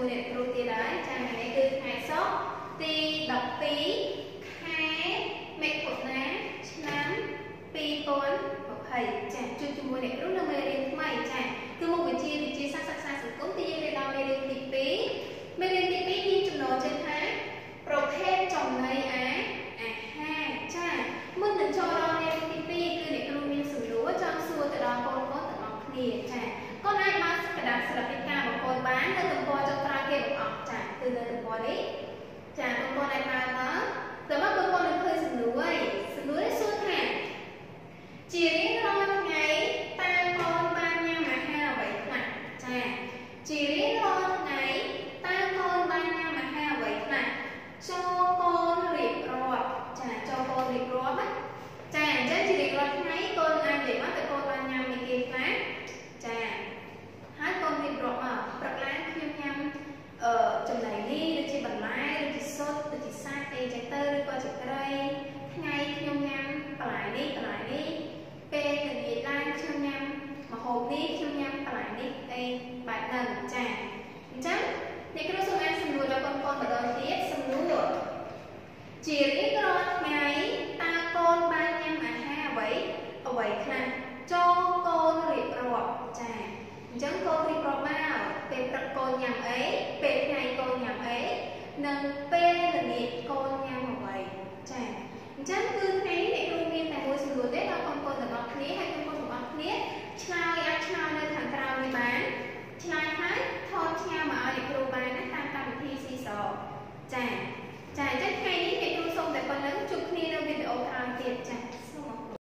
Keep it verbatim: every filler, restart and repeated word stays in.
ជាមួយអ្នកគ្រូទៀតហើយចាថ្ងៃនេះគឺថ្ងៃសុក្រទីដប់ពីរខែមិថុនាឆ្នាំពីរពាន់ยี่สิบចាជួបជាមួយអ្នកគ្រូនៅមេរៀនថ្មីចាគឺមុខវិជ្ជាវិទ្យាសាស្ត្រសិក្សាសង្គមទីយើងរៀនដល់មេរៀនទីពីរមេរៀនទីពីរមានចំណងជើងថាប្រភេទចំណីអាអាហារចាមុននឹងចូលដល់មេរៀនទីពីរគឺអ្នកគ្រូមានសំណួរចង់សួរទៅដល់បងប្អូនទាំងអស់គ្នាចាកូនអាចបើកกระดาษស្លាបពីការបងប្អូនបាននៅទំព័រចុងក្រោយគេបង្អស់ចាគឺនៅទំព័រនេះចាបងប្អូនអាចបើកមកតើមកបងប្អូននឹងឃើញសំណួរហើយសំណួរនេះសួរថាជារៀងរាល់ថ្ងៃតើកូនបានញ៉ាំអាហារអ្វីខ្លះចាជារៀងរាល់ថ្ងៃតើកូនបានញ៉ាំអាហារអ្វីខ្លះចូលកូនរៀបរាប់ចាចូលកូនរៀបរាប់ណាចាអញ្ចឹងជារៀងរាល់ថ្ងៃកូនអាចនិយាយមកតើកូនបានញ៉ាំអីគេខ្លះចាហើយកូនរៀបរាប់មកព្រឹកឡើងខ្ញុំញ៉ាំអឺចំណីនេះដូចជាបន្លែដូចជាស៊ុតដូចជាសាច់អីចឹងទៅឬក៏ជាត្រីថ្ងៃខ្ញុំញ៉ាំបន្លែនេះបន្លែនេះពេលល្ងាចឡើងខ្ញុំញ៉ាំម្ហូបនេះខ្ញុំញ៉ាំបន្លែនេះអីបែបហ្នឹងចាអញ្ចឹងអ្នកគ្រូសូមអានសំណួរដល់បងប្អូនម្ដងទៀតសំណួរជារៀងរាល់ថ្ងៃតើកូនបានញ៉ាំអាហារអ្វីអ្វីខ្លះចូលកូនរៀបរាប់ចាអញ្ចឹងកូនរៀបរាប់មកពេលព្រឹកកូនញ៉ាំអីពេលថ្ងៃកូនញ៉ាំអីនិងពេលល្ងាចកូនញ៉ាំអ្វីចាអញ្ចឹងគឺថ្ងៃនេះអ្នកគ្រូមានតែមួយសំណួរទេដល់បង